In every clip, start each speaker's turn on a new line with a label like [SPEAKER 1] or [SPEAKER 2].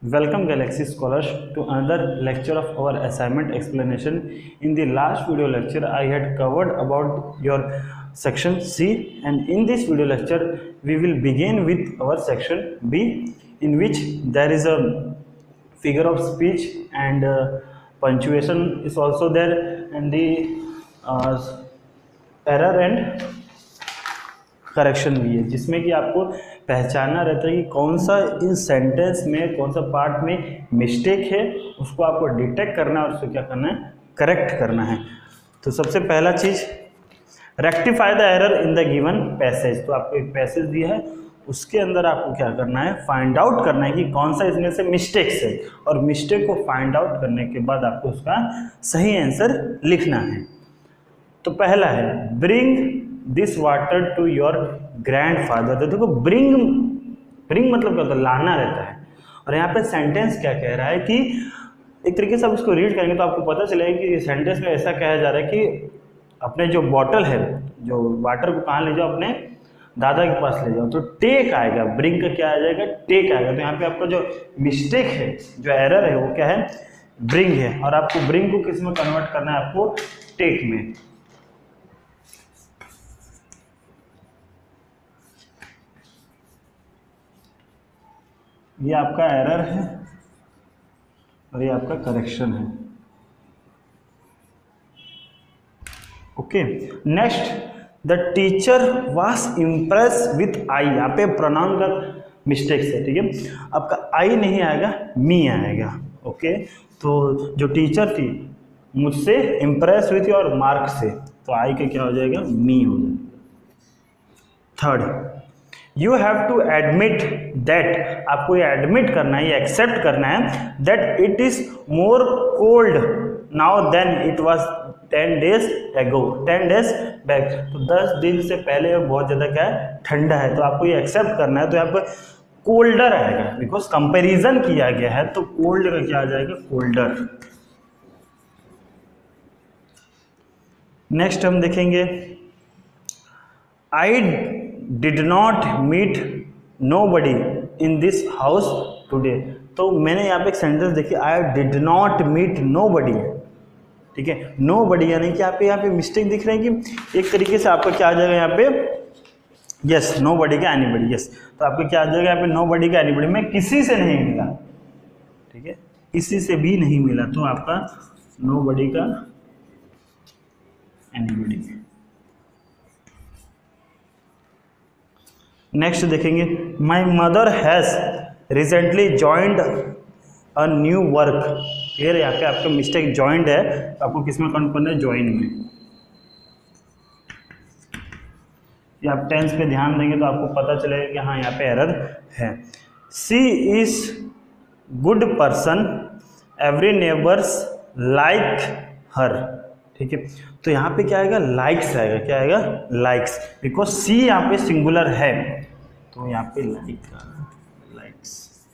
[SPEAKER 1] Welcome Galaxy Scholars to another lecture of our assignment explanation. In the last video lecture I had covered about your section C, and in this video lecture we will begin with our section B, in which there is a figure of speech and punctuation is also there, and the error and correction भी है, जिसमें कि आपको पहचानना रहता है कि कौन सा इस सेंटेंस में कौन सा पार्ट में मिस्टेक है, उसको आपको डिटेक्ट करना है और उसको क्या करना है, करेक्ट करना है। तो सबसे पहला चीज़, rectify the error in the given passage. तो आपको एक पैसेज दिया है, उसके अंदर आपको क्या करना है, फाइंड आउट करना है कि कौन सा इसमें से मिस्टेक्स है, और मिस्टेक को फाइंड आउट करने के बाद आपको उसका सही आंसर लिखना है। तो पहला है bring this water to your grandfather. तो देखो ब्रिंग मतलब क्या होता है, लाना रहता है। और यहाँ पे सेंटेंस क्या कह रहा है कि एक तरीके से आप इसको रीड करेंगे तो आपको पता चलेगा कि सेंटेंस में ऐसा कहा जा रहा है कि अपने जो बॉटल है, जो वाटर को कहाँ ले जाओ, अपने दादा के पास ले जाओ। तो टेक आएगा, ब्रिंग का क्या आ जाएगा, टेक आएगा। तो यहाँ पे आपका जो मिस्टेक है, जो एरर है, वो क्या है, ब्रिंग है। और आपको ब्रिंग को किस में कन्वर्ट करना है, आपको टेक में। ये आपका एरर है और ये आपका करेक्शन है। Okay, next, the teacher was impress with I. यहाँ पे प्रोनाउन का मिस्टेक है, ठीक है। आपका आई नहीं आएगा, मी आएगा। ओके, तो जो टीचर थी मुझसे इम्प्रेस हुई थी और मार्क से, तो आई का क्या हो जाएगा, मी हो जाएगा। Third, you have to admit that. आपको ये एडमिट करना है, ये एक्सेप्ट करना है that it is more cold now than it was 10 days ago, 10 days back. तो 10 दिन से पहले बहुत ज़्यादा क्या है, ठंडा है। तो आपको ये एक्सेप्ट करना है। तो यहाँ पर कोल्डर आएगा, बिकॉज कंपेरिजन किया गया है, तो कोल्ड का क्या आ जाएगा, कोल्डर। नेक्स्ट हम देखेंगे, I did not meet nobody in this house today. तो मैंने यहाँ पे एक सेंटेंस देखी, I did not meet nobody, ठीक है। नोबडी यानी कि आप यहाँ पे मिस्टेक दिख रहे हैं कि एक तरीके से आपका क्या आ जाएगा यहाँ पे, यस, नोबडी का एनीबडी, यस। तो आपको क्या आ जाएगा यहाँ पे, नोबडी का एनीबडी। मैं किसी से नहीं मिला, ठीक है, किसी से भी नहीं मिला, तो आपका नोबडी का एनीबडी। नेक्स्ट देखेंगे, my mother has recently joined a new work. Clear है, यहाँ पे आपका मिस्टेक जॉइंड है, तो आपको किस में काउंट करना है, जॉइन में। ये आप टेंस पे ध्यान देंगे तो आपको पता चलेगा कि हाँ यहाँ पे एरर है। She is good person, every neighbours like her, ठीक है। तो यहाँ पे क्या आएगा, लाइक्स आएगा। क्या आएगा, लाइक्स, बिकॉज सी यहाँ पे सिंगुलर है, तो यहाँ पे लाइक्स।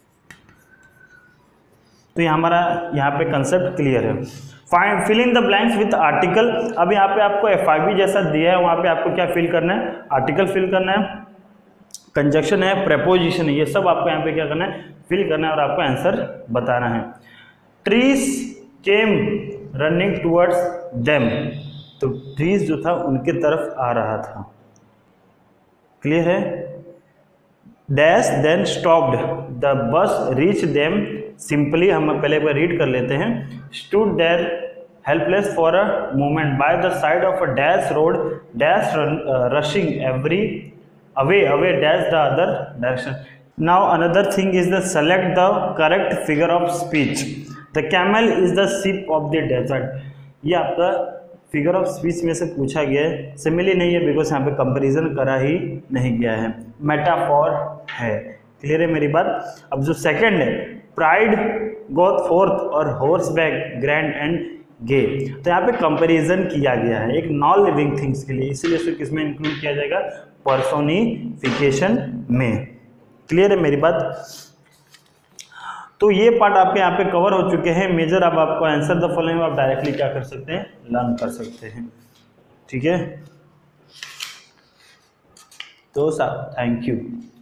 [SPEAKER 1] तो ये हमारा यहाँ पे कंसेप्ट क्लियर है। Find fill in the blanks with article. अब यहाँ पे आपको FIB जैसा दिया है, वहाँ पे आपको क्या फिल करना है, आर्टिकल फिल करना है, कंजक्शन है, प्रेपोजिशन है, ये सब आपको यहाँ पे क्या करना है, फिल करना है, और आपको आंसर बताना है। Trees came running towards them. तो ट्रीज जो था उनके तरफ आ रहा था। क्लियर है। Dash then stopped, the bus reach them simply. हम पहले एक बार रीड कर लेते हैं। Stood there helpless for a moment by the side of a dash road, dash rushing every away dash the other direction. Now another thing is the select the correct figure of speech. The camel is the ship of the desert. ये आपका figure of speech में से पूछा गया है, simile नहीं है, because यहाँ पे कंपैरिजन करा ही नहीं गया है, मेटाफॉर है। क्लियर है मेरी बात। अब जो सेकंड है, प्राइड गोथ फोर्थ और horseback grand and gay. तो यहाँ पे कंपैरिजन किया गया है एक नॉन लिविंग थिंग्स के लिए, इसीलिए इसको किसमें इंक्लूड किया जाएगा, पर्सोनिफिकेशन में। क्लियर है मेरी बात। तो ये पार्ट आपके यहाँ पे कवर हो चुके हैं मेजर। अब आपको आंसर द फॉलोइंग आप डायरेक्टली क्या कर सकते हैं, लर्न कर सकते हैं, ठीक है। तो साहब थैंक यू।